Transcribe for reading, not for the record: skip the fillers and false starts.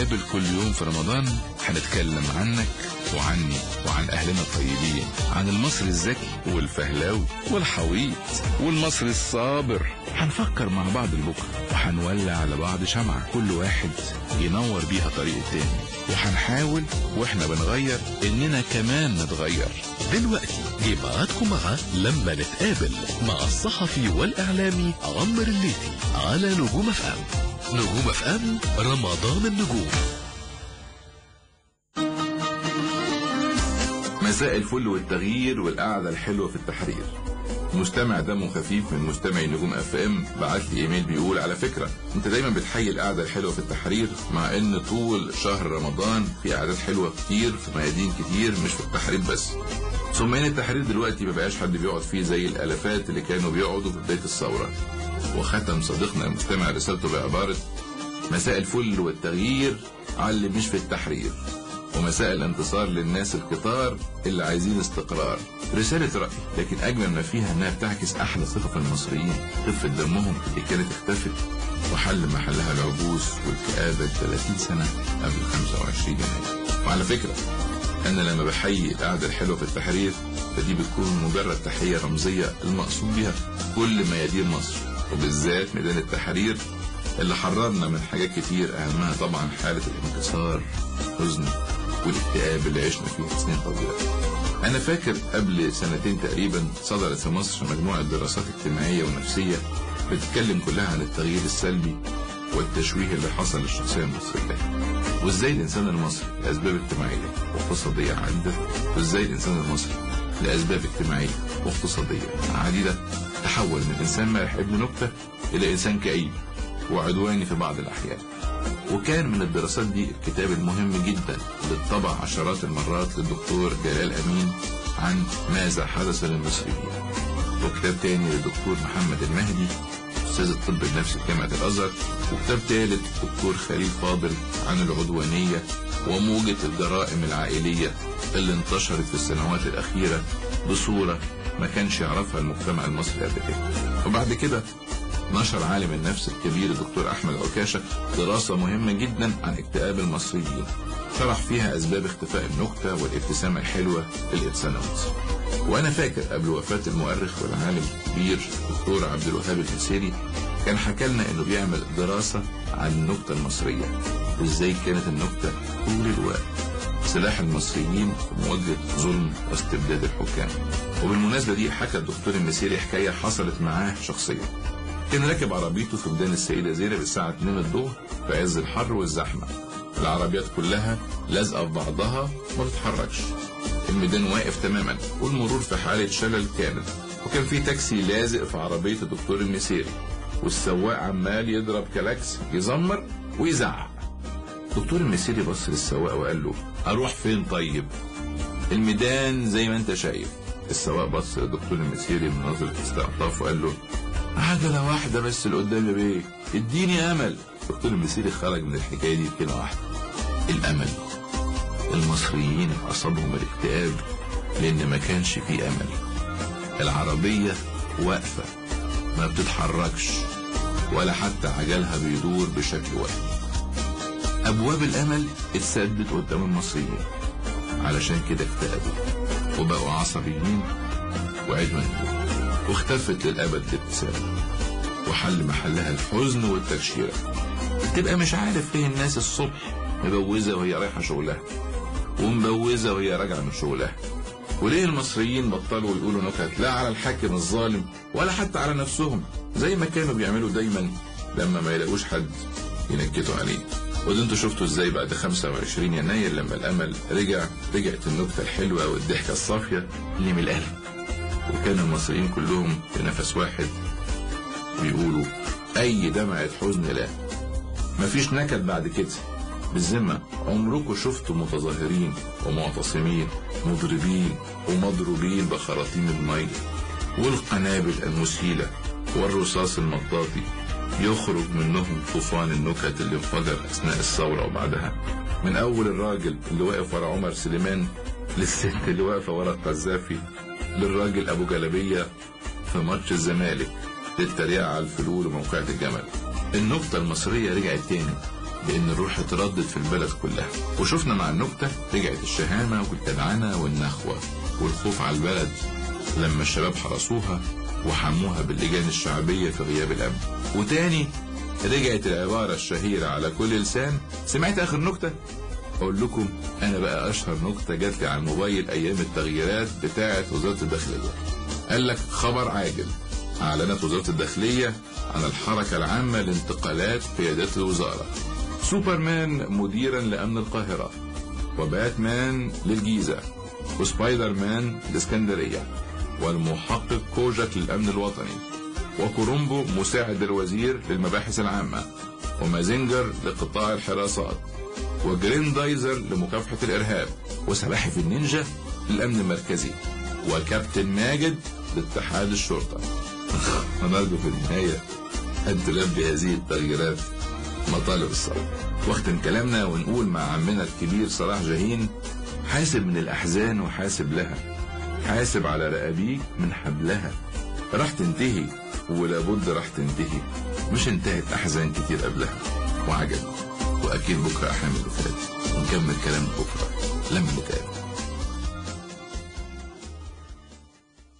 هنتقابل كل يوم في رمضان، هنتكلم عنك وعني وعن أهلنا الطيبين، عن المصري الذكي والفهلاوي والحويط والمصري الصابر. هنفكر مع بعض لبكرة، وهنولع لبعض شمعة كل واحد ينور بيها طريق التاني، وهنحاول واحنا بنغير اننا كمان نتغير. دلوقتي جه ميعادكم مع لما نتقابل مع الصحفي والإعلامي عمرو الليثي على نجوم اف ام. نجوم اف ام، رمضان النجوم. مساء الفل والتغيير والقعدة الحلوة في التحرير. مستمع دمه خفيف من مستمعي نجوم اف ام بعت لي ايميل بيقول: على فكرة انت دايما بتحيي القعدة الحلوة في التحرير، مع ان طول شهر رمضان في قعدات حلوة كتير في ميادين كتير مش في التحرير بس. ثم ان التحرير دلوقتي مبقاش حد بيقعد فيه زي الالافات اللي كانوا بيقعدوا في بداية الثورة. وختم صديقنا المستمع رسالته بعبارة: مساء الفل والتغيير على اللي مش في التحرير، ومساء الانتصار للناس الكتار اللي عايزين استقرار. رسالة رأي، لكن أجمل ما فيها أنها بتعكس أحلى صفة في المصريين، خفة دمهم اللي كانت اختفت وحل محلها العجوز والكآبة 30 سنة قبل 25 يناير. وعلى فكرة أنا لما بحيي القعدة الحلوة في التحرير فدي بتكون مجرد تحية رمزية المقصود بها كل ميادين مصر، وبالذات ميدان التحرير اللي حررنا من حاجات كتير، أهمها طبعا حالة الانكسار، الحزن والاكتئاب اللي عشنا فيه سنين طويلة. أنا فاكر قبل سنتين تقريبا صدرت في مصر مجموعة دراسات اجتماعية ونفسية بتتكلم كلها عن التغيير السلبي والتشويه اللي حصل للشخصية المصرية، وإزاي الإنسان المصري لأسباب اجتماعية واقتصادية عديدة، وإزاي الإنسان المصري لأسباب اجتماعية واقتصادية عديدة تحول من إنسان مرح ابن نكتة إلى إنسان كئيب وعدواني في بعض الأحيان. وكان من الدراسات دي الكتاب المهم جدا اللي اتطبع عشرات المرات للدكتور جلال أمين عن ماذا حدث للمصريين، وكتاب تاني للدكتور محمد المهدي أستاذ الطب النفسي في جامعة الأزهر، وكتاب ثالث دكتور خليل فاضل عن العدوانية وموجة الجرائم العائلية اللي انتشرت في السنوات الأخيرة بصورة ما كانش يعرفها المجتمع المصري قبل كده. وبعد كده نشر عالم النفس الكبير الدكتور أحمد عكاشة دراسة مهمة جدا عن اكتئاب المصريين، شرح فيها أسباب اختفاء النكتة والابتسامة الحلوة للإنسان المصري. وأنا فاكر قبل وفاة المؤرخ والعالم الكبير الدكتور عبد الوهاب الحسيري كان حكى لنا إنه بيعمل دراسة عن النكتة المصرية، وإزاي كانت النكتة طول الوقت سلاح المصريين في مواجهة ظلم واستبداد الحكام. وبالمناسبة دي حكى الدكتور المسيري حكاية حصلت معاه شخصيا. كان راكب عربيته في ميدان السيدة زينب الساعة 2 الظهر في عز الحر والزحمة، العربيات كلها لازقة في بعضها ما بتتحركش، الميدان واقف تماما والمرور في حالة شلل كامل، وكان في تاكسي لازق في عربية الدكتور المسيري والسواق عمال يضرب كلاكس يزمر ويزعق. الدكتور المسيري بص للسواق وقال له: أروح فين طيب؟ الميدان زي ما انت شايف. السواق بص للدكتور المسيري من نظرة استعطاف وقال له: عجلة واحدة بس لقدام يا بيه، اديني امل. الدكتور المسيري خرج من الحكاية دي بكلمة واحدة: الامل. المصريين اصابهم الاكتئاب لان ما كانش فيه امل. العربية واقفة ما بتتحركش ولا حتى عجلها بيدور بشكل واحد. ابواب الامل اتسدت قدام المصريين، علشان كده اكتئبوا وبقوا عصبيين وعدوانيين، واختفت للأبد الابتسامة وحل محلها الحزن والتكشيرة. تبقى مش عارف ليه الناس الصبح مبوزة وهي رايحة شغلها ومبوزة وهي راجعة من شغلها، وليه المصريين بطلوا يقولوا نكت لا على الحاكم الظالم ولا حتى على نفسهم زي ما كانوا بيعملوا دايما لما ما يلاقوش حد ينكتوا عليه. وده انتوا شفتوا ازاي بعد 25 يناير لما الامل رجعت النكتة الحلوة والضحكة الصافية اللي من القلب، وكان المصريين كلهم بنفس واحد بيقولوا: أي دمعة حزن لا، مفيش نكد بعد كده. بالذمة عمركم شفتوا متظاهرين ومعتصمين مضربين ومضروبين بخراطيم المية والقنابل المسيلة والرصاص المطاطي يخرج منهم طوفان النكت اللي انفجر أثناء الثورة وبعدها، من أول الراجل اللي واقف ورا عمر سليمان للست اللي واقفة ورا القذافي للراجل أبو جلبية في ماتش الزمالك للتريقة على الفلول وموقعة الجمل. النكتة المصرية رجعت تاني بأن الروح اتردد في البلد كلها. وشفنا مع النكتة رجعت الشهامة والجدعنة والنخوة والخوف على البلد لما الشباب حرسوها وحموها باللجان الشعبية في غياب الأمن. وتاني رجعت العبارة الشهيرة على كل لسان. سمعت آخر نكتة؟ أقول لكم أنا بقى أشهر نكتة جات لي على الموبايل أيام التغييرات بتاعة وزارة الداخلية. قال لك خبر عاجل: أعلنت وزارة الداخلية عن الحركة العامة لانتقالات قيادات الوزارة. سوبرمان مديرا لأمن القاهرة، وباتمان للجيزة، وسبايدر مان للإسكندرية، والمحقق كوجاك للأمن الوطني، وكولومبو مساعد الوزير للمباحث العامة، ومازينجر لقطاع الحراسات، وجريندايزر لمكافحة الإرهاب، وسلاحف النينجا للأمن المركزي، وكابتن ماجد لاتحاد الشرطة. ونرجو في النهاية أن تلبي هذه التغييرات مطالب الصلاة. واختم كلامنا ونقول مع عمنا الكبير صلاح جاهين: حاسب من الأحزان وحاسب لها، حاسب على رقابيك من حبلها، راح تنتهي ولابد راح تنتهي، مش انتهت أحزان كتير قبلها وعجل. وأكيد بكرة أحلام اللي فات، ونكمل كلام بكرة لما نتقابل.